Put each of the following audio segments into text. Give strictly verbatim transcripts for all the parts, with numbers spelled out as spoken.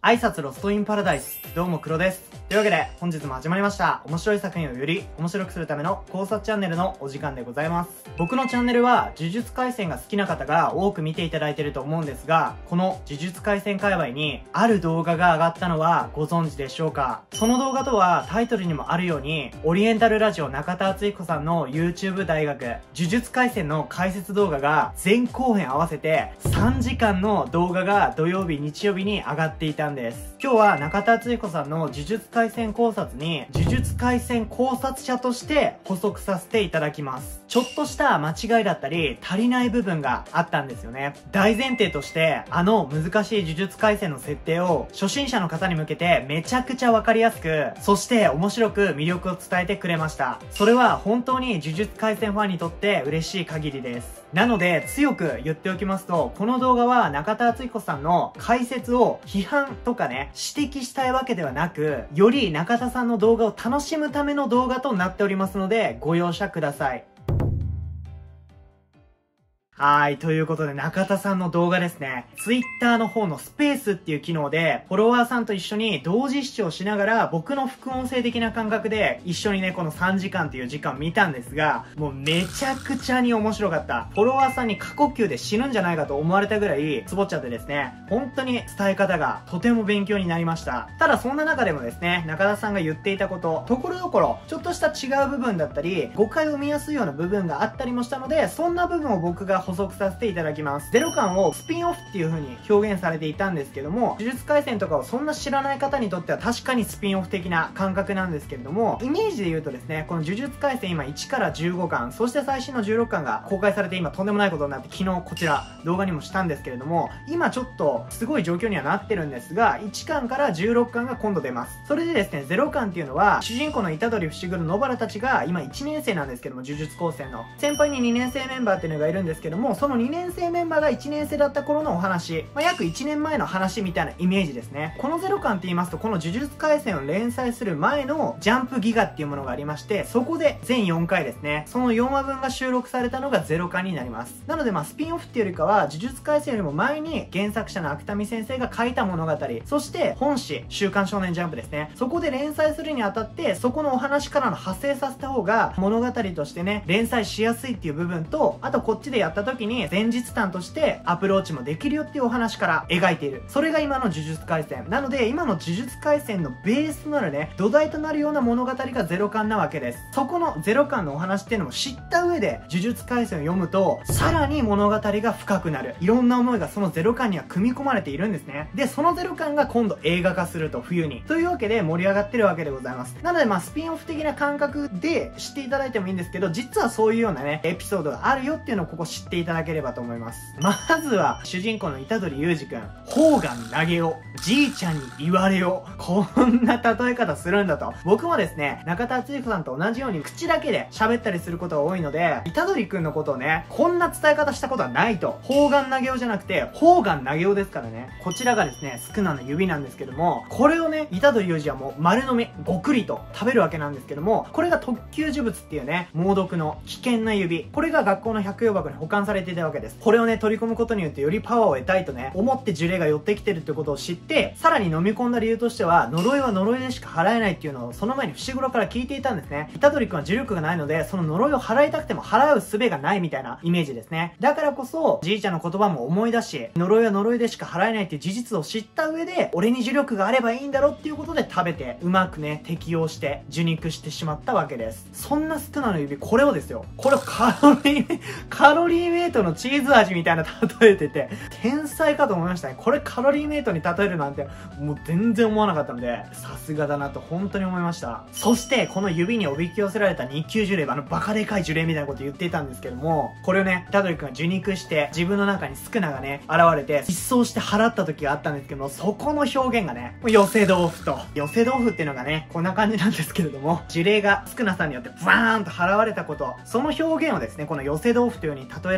挨拶ロストインパラダイス。どうも黒です。というわけで本日も始まりました。面白い作品をより面白くするための考察チャンネルのお時間でございます。僕のチャンネルは呪術廻戦が好きな方が多く見ていただいていると思うんですが、この呪術廻戦界隈にある動画が上がったのはご存知でしょうか？その動画とはタイトルにもあるように、オリエンタルラジオ中田敦彦さんの YouTube 大学呪術廻戦の解説動画が前後編合わせてさんじかんの動画が土曜日日曜日に上がっていたんです。今日は中田敦彦さんの呪術廻戦考察に呪術廻戦考察者として補足させていただきます。ちょっとした間違いだったり足りない部分があったんですよね。大前提としてあの難しい呪術廻戦の設定を初心者の方に向けてめちゃくちゃわかりやすく、そして面白く魅力を伝えてくれました。それは本当に呪術廻戦ファンにとって嬉しい限りです。なので強く言っておきますと、この動画は中田敦彦さんの解説を批判とかね指摘したいわけではなく、より中田さんの動画を楽しむための動画となっておりますのでご容赦ください。はい。ということで、中田さんの動画ですね。Twitter の方のスペースっていう機能で、フォロワーさんと一緒に同時視聴しながら、僕の副音声的な感覚で、一緒にね、このさんじかんっていう時間見たんですが、もうめちゃくちゃに面白かった。フォロワーさんに過呼吸で死ぬんじゃないかと思われたぐらい、つぼっちゃってですね、本当に伝え方がとても勉強になりました。ただそんな中でもですね、中田さんが言っていたこと、ところどころ、ちょっとした違う部分だったり、誤解を生みやすいような部分があったりもしたので、そんな部分を僕が補足させていただきます。ゼロ感をスピンオフっていう風に表現されていたんですけども、呪術廻戦とかをそんな知らない方にとっては確かにスピンオフ的な感覚なんですけれども、イメージで言うとですね、この呪術廻戦今いちからじゅうごかん、そして最新のじゅうろっかんが公開されて今とんでもないことになって、昨日こちら動画にもしたんですけれども、今ちょっとすごい状況にはなってるんですが、いちかんからじゅうろっかんが今度出ます。それでですね、ゼロかんっていうのは主人公の虎杖伏黒野原たちが今いちねん生なんですけども、呪術高専の先輩ににねん生メンバーっていうのがいるんですけども、そのにねん生メンバーがいちねん生だった頃のお話、まあ、約いちねんまえの話みたいなイメージですね。このゼロかんって言いますと、この呪術廻戦を連載する前のジャンプギガっていうものがありまして、そこで全よんかいですね、そのよんわぶんが収録されたのがゼロかんになります。なのでまあスピンオフっていうよりかは、呪術廻戦よりも前に原作者の芥見先生が書いた物語、そして本誌週刊少年ジャンプですね、そこで連載するにあたって、そこのお話からの派生させた方が物語としてね連載しやすいっていう部分と、あとこっちでやった時に前日談としてアプローチもできるよっていうお話から描いている、それが今の呪術廻戦なので、今の呪術廻戦のベースとなるね土台となるような物語がゼロかんなわけです。そこのゼロかんのお話っていうのも知った上で呪術廻戦を読むと、さらに物語が深くなる、いろんな思いがそのゼロかんには組み込まれているんですね。でそのゼロかんが今度映画化すると、冬にというわけで盛り上がってるわけでございます。なのでまあスピンオフ的な感覚で知っていただいてもいいんですけど、実はそういうようなねエピソードがあるよっていうのをここ知っていただければと思います。まずは主人公の虎杖裕二くん、砲丸投げよ、じいちゃんに言われよ、こんな例え方するんだと。僕もですね中田敦彦さんと同じように口だけで喋ったりすることが多いので、虎杖くんのことをねこんな伝え方したことはないと。砲丸投げよじゃなくて砲丸投げよですからね。こちらがですね宿儺の指なんですけども、これをね虎杖裕二はもう丸飲みごくりと食べるわけなんですけども、これが特級呪物っていうね猛毒の危険な指、これが学校の百葉箱に保管されていたわけです。これをね取り込むことによってよりパワーを得たいとね思って呪霊が寄ってきてるってことを知って、さらに飲み込んだ理由としては、呪いは呪いでしか払えないっていうのをその前に伏黒から聞いていたんですね。虎杖くんは呪力がないので、その呪いを払いたくても払う術がないみたいなイメージですね。だからこそじいちゃんの言葉も思い出し、呪いは呪いでしか払えないっていう事実を知った上で、俺に呪力があればいいんだろっていうことで食べてうまくね適応して受肉してしまったわけです。そんな宿儺の指、これをですよ、これをカロリーカロリーメイトのチーズ味みたいな例えてて、天才かと思いましたね。これカロリーメイトに例えるなんてもう全然思わなかったので、さすがだなと本当に思いました。そしてこの指におびき寄せられた日級呪霊、あのバカでかい呪霊みたいなこと言っていたんですけども、これをね虎杖くんが受肉して自分の中に宿儺がね現れて一掃して払った時があったんですけども、そこの表現がね寄せ豆腐と、寄せ豆腐っていうのがねこんな感じなんですけれども、呪霊が宿儺さんによってバーンと払われたこと、その表現をですねこの寄せ豆腐という風に例えら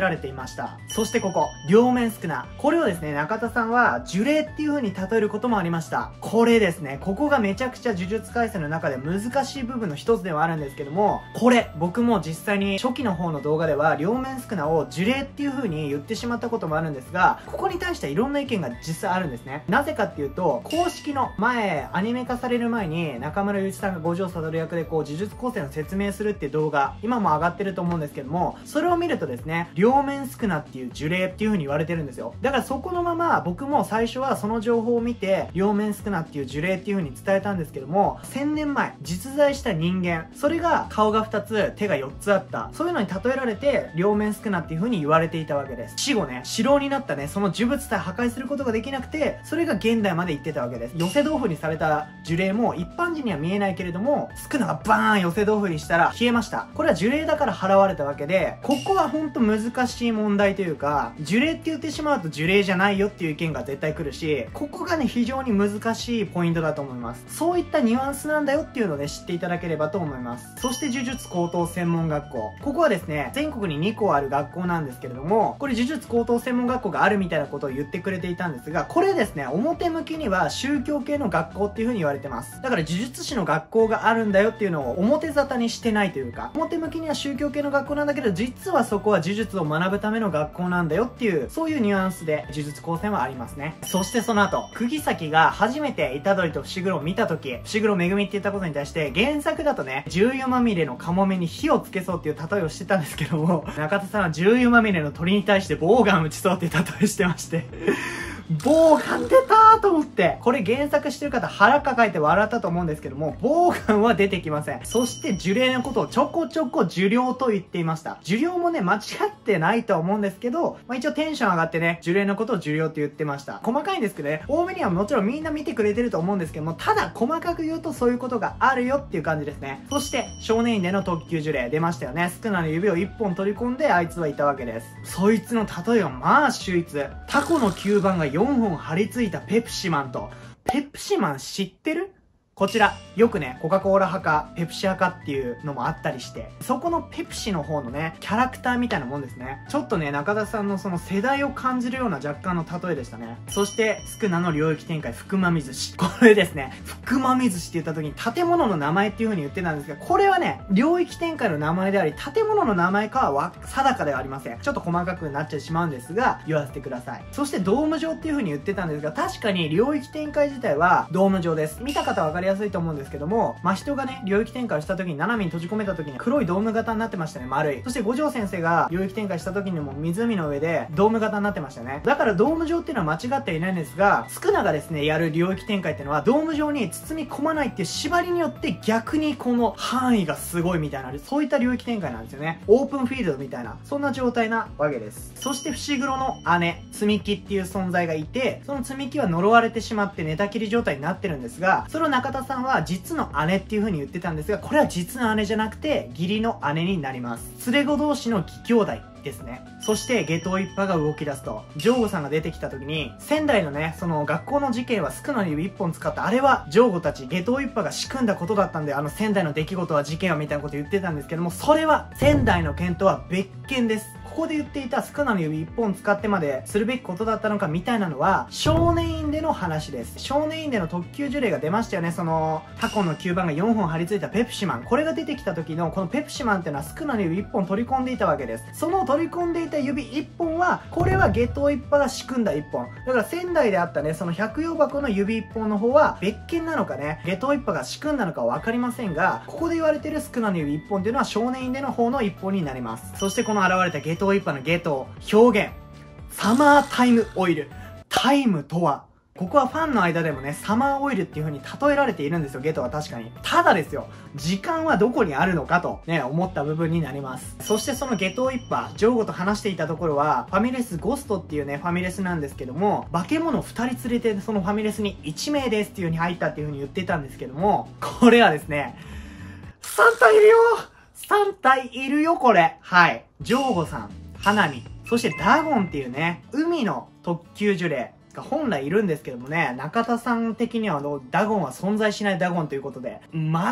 られていました。そしてここ、両面宿儺。これをですね、中田さんは呪霊っていう風に例えることもありました。これですね、ここがめちゃくちゃ呪術廻戦の中で難しい部分の一つではあるんですけども、これ、僕も実際に初期の方の動画では、両面宿儺を呪霊っていう風に言ってしまったこともあるんですが、ここに対してはいろんな意見が実際あるんですね。なぜかっていうと、公式の前、アニメ化される前に、中村祐一さんが五条悟役でこう、呪術高専を説明するっていう動画、今も上がってると思うんですけども、それを見るとですね、両面宿儺っていう呪霊っていう風に言われてるんですよ。だからそこのまま、僕も最初はその情報を見て、両面宿儺っていう呪霊っていう風に伝えたんですけども、せんねんまえ、実在した人間、それが顔がふたつ、手がよっつあった。そういうのに例えられて、両面宿儺っていう風に言われていたわけです。死後ね、城になったね、その呪物さえ破壊することができなくて、それが現代まで行ってたわけです。寄せ豆腐にされた呪霊も一般人には見えないけれども、宿儺がバーン寄せ豆腐にしたら消えました。これは呪霊だから払われたわけで、ここはほんと難しい問題というか、呪霊って言ってしまうと呪霊じゃないよっていう意見が絶対来るし、ここがね、非常に難しいポイントだと思います。そういったニュアンスなんだよっていうのをね、知っていただければと思います。そして呪術高等専門学校。ここはですね、全国ににこある学校なんですけれども、これ呪術高等専門学校があるみたいなことを言ってくれていたんですが、これですね、表向きには宗教系の学校っていう風に言われてます。だから呪術師の学校があるんだよっていうのを表沙汰にしてないというか、表向きには宗教系の学校なんだけど、実はそこは呪術を学ぶための学校なんだよっていう、そういうニュアンスで呪術高専はありますね。そしてその後、釘崎が初めて虎杖と伏黒を見た時、伏黒めぐみって言ったことに対して、原作だとね、重油まみれのカモメに火をつけそうっていう例えをしてたんですけども、中田さんは重油まみれの鳥に対してボウガン打ちそうっていう例えしてましてボウガン出たーと思って、これ原作してる方腹抱えて笑ったと思うんですけども、ボウガンは出てきません。そして呪霊のことをちょこちょこ呪霊と言っていました。呪霊もね、間違ってないとは思うんですけど、まあ、一応テンション上がってね、呪霊のことを呪霊って言ってました。細かいんですけどね、多めにはもちろんみんな見てくれてると思うんですけども、ただ細かく言うとそういうことがあるよっていう感じですね。そして、少年院での特級呪霊出ましたよね。宿儺の指を一本取り込んであいつはいたわけです。そいつの例えはまあ秀逸。タコの吸盤がよんほん張り付いたペプシマンと、ペプシマン知ってる？こちら、よくね、コカ・コーラ派か、ペプシ派かっていうのもあったりして、そこのペプシの方のね、キャラクターみたいなもんですね。ちょっとね、中田さんのその世代を感じるような若干の例えでしたね。そして、宿儺の領域展開、福間水氏。これですね、福間水氏って言った時に建物の名前っていう風に言ってたんですが、これはね、領域展開の名前であり、建物の名前かは定かではありません。ちょっと細かくなっちゃってしまうんですが、言わせてください。そして、ドーム状っていう風に言ってたんですが、確かに領域展開自体はドーム状です。見た方はわかりやすいと思うんですけども、まあ、人がね、領域展開をした時に、ナナミに閉じ込めた時に黒いドーム型になってましたね、丸い。そして五条先生が領域展開した時にも湖の上でドーム型になってましたね。だからドーム状っていうのは間違っていないんですが、宿儺がですね、やる領域展開っていうのは、ドーム状に包み込まないっていう縛りによって逆にこの範囲がすごいみたいな、そういった領域展開なんですよね。オープンフィールドみたいな、そんな状態なわけです。そして伏黒の姉、積み木っていう存在がいて、その積み木は呪われてしまって寝たきり状態になってるんですが、それを中田さんは実の姉っていう風に言ってたんですが、これは実の姉じゃなくて義理の姉になります。連れ子同士の義兄弟ですね。そして下等一派が動き出すと、ジョーゴさんが出てきた時に、仙台のね、その学校の事件は宿儺の指一本使った、あれはジョーゴたち下等一派が仕組んだことだったんで、あの仙台の出来事は事件はみたいなこと言ってたんですけども、それは仙台の件とは別件です。ここで言っていた宿儺の指一本使ってまでするべきことだったのかみたいなのは少年院での話です。少年院での特級呪霊が出ましたよね。そのタコの吸盤がよんほん張り付いたペプシマン、これが出てきた時のこのペプシマンっていうのは宿儺の指一本取り込んでいたわけです。その取り込んでいた指一本はこれは下等一派が仕組んだ一本だから、仙台であったねその百葉箱の指一本の方は別件なのかね、下等一派が仕組んだのかは分かりませんが、ここで言われてる宿儺の指一本っていうのは少年院での方の一本になります。そしてこの現れた下等一派のゲト表現、サマータイムオイル。タイムとは、ここはファンの間でもね、サマーオイルっていう風に例えられているんですよ、ゲトは確かに。ただですよ、時間はどこにあるのかとね、思った部分になります。そしてそのゲト一派、ジョーゴと話していたところは、ファミレスゴストっていうね、ファミレスなんですけども、化け物ふたり連れてそのファミレスにいちめいですっていう風に入ったっていう風に言ってたんですけども、これはですね、さんたいいるよ !さん 体いるよ、これ。はい。ジョーゴさん、花見、そしてダゴンっていうね、海の特級呪霊が本来いるんですけどもね、中田さん的にはあのダゴンは存在しないダゴンということで、全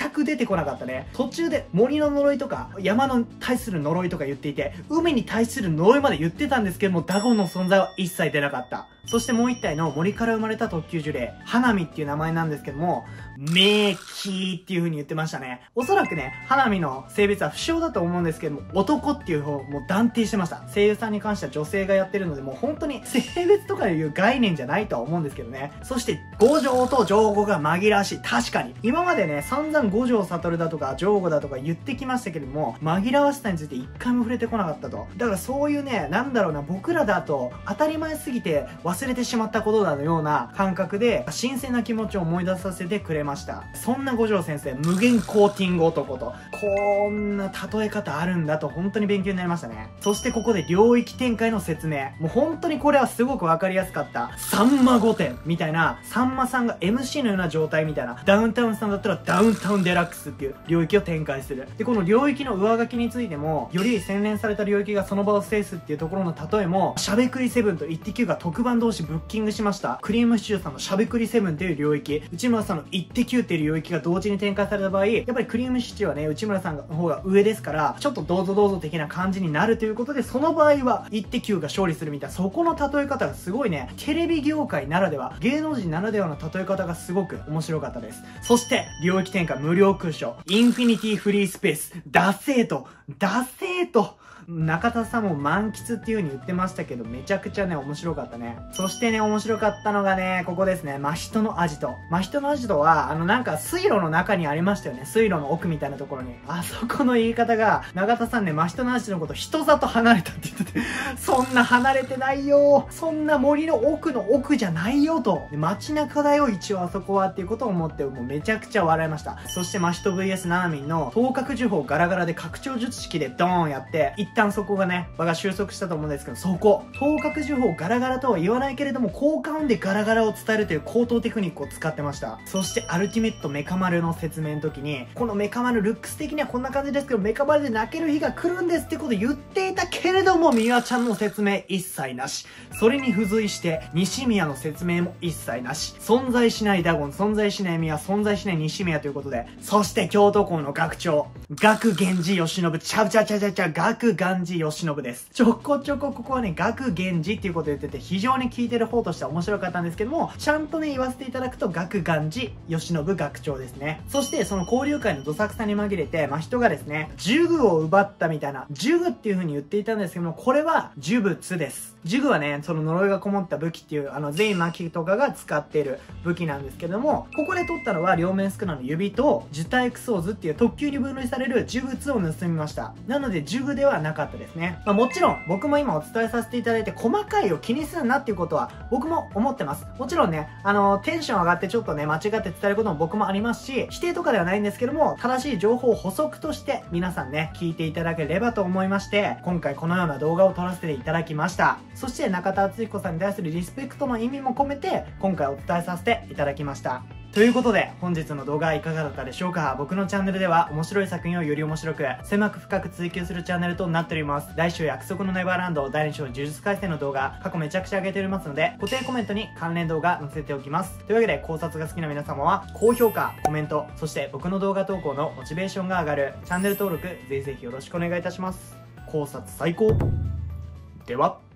く出てこなかったね。途中で森の呪いとか、山の対する呪いとか言っていて、海に対する呪いまで言ってたんですけども、ダゴンの存在は一切出なかった。そしてもう一体の森から生まれた特級呪霊、花見っていう名前なんですけども、メーキーっていう風に言ってましたね。おそらくね、花見の性別は不詳だと思うんですけども、男っていう方をもう断定してました。声優さんに関しては女性がやってるので、もう本当に性別とかいう概念じゃないとは思うんですけどね。そして、五条と上五が紛らわしい。確かに。今までね、散々五条悟だとか上五だとか言ってきましたけども、紛らわしさについて一回も触れてこなかったと。だからそういうね、なんだろうな、僕らだと当たり前すぎて忘れてしまったことだのような感覚で、新鮮な気持ちを思い出させてくれました。そんな五条先生、無限コーティング男と、こんな例え方あるんだと本当に勉強になりましたね。そしてここで領域展開の説明。もう本当にこれはすごくわかりやすかった。さんま御殿みたいな、さんまさんが エムシー のような状態みたいな、ダウンタウンさんだったらダウンタウンデラックスっていう領域を展開する。で、この領域の上書きについても、より洗練された領域がその場を制すっていうところの例えも、しゃべくりセブンとイッテ Q が特番同士ブッキングしました。クリームシチューさんのしゃべくりセブンっていう領域、内村さんのイッテ Q っていう領域が同時に展開された場合、やっぱりクリームシチューはね、内村さんの方が上ですから、ちょっとどうぞどうぞ的な感じになるということで、その場合はイッテ Q が勝利するみたいな、そこの例え方がすごいね、テレビ業界ならでは、芸能人ならではの例え方がすごく面白かったです。そして、領域展開無料空所、インフィニティフリースペース、ダセート、ダセート、中田さんも満喫っていう風に言ってましたけど、めちゃくちゃね、面白かったね。そしてね、面白かったのがね、ここですね、真人のアジト。真人のアジトは、あのなんか水路の中にありましたよね。水路の奥みたいなところに。あそこの言い方が、中田さんね、真人のアジトのこと人里離れたって言ってて、そんな離れてないよ。そんな森の奥の奥じゃないよと。街中だよ、一応あそこはっていうことを思って、もうめちゃくちゃ笑いました。そして真人 ブイエス ナナミンの、頭角呪法ガラガラで拡張術式でドーンやって、一旦そこがね、場が収束したと思うんですけど、そこ、頭角呪法ガラガラとは言わないけれども、効果音でガラガラを伝えるという高等テクニックを使ってました。そして、アルティメットメカ丸の説明の時に、このメカ丸ルックス的にはこんな感じですけど、メカ丸で泣ける日が来るんですってことを言っていたけれども、ミワちゃんの説明一切なし。それに付随して、西宮の説明も一切なし。存在しないダゴン、存在しないミワ、存在しない西宮ということで、そして京都校の学長、学源氏義信、ちゃうちゃうちゃうちゃうちゃう、学源氏義信です。ちょこちょこここはね、学源氏っていうことを言ってて、非常に聞いてる方としては面白かったんですけども、ちゃんとね、言わせていただくと、学源氏義信学長ですね。そして、その交流会のどさくさに紛れて、まあ、人がですね、呪具を奪ったみたいな、呪具っていう風に言っていたんですけども、これは呪物です。呪具はね、その呪いがこもった武器っていう、あの、全員巻きとかが使っている武器なんですけども、ここで取ったのは両面スクナの指と、受体クソーズっていう特級に分類される呪物を盗みました。なので、呪具ではなかったですね。まあ、もちろん、僕も今お伝えさせていただいて、細かいを気にするなっていうことは、僕も思ってます。もちろんね、あの、テンション上がってちょっとね、間違って伝えることも僕もありますし、否定とかではないんですけども、正しい情報を補足として、皆さんね、聞いていただければと思いまして、今回このような動画を撮らせていただきました。そして、中田敦彦さんに対するリスペクトの意味も込めて、今回お伝えさせていただきました。ということで、本日の動画はいかがだったでしょうか。僕のチャンネルでは面白い作品をより面白く、狭く深く追求するチャンネルとなっております。来週約束のネバーランド、だいに章呪術廻戦の動画、過去めちゃくちゃ上げておりますので、固定コメントに関連動画載せておきます。というわけで、考察が好きな皆様は、高評価、コメント、そして僕の動画投稿のモチベーションが上がる、チャンネル登録、ぜひぜひよろしくお願いいたします。考察最高。では。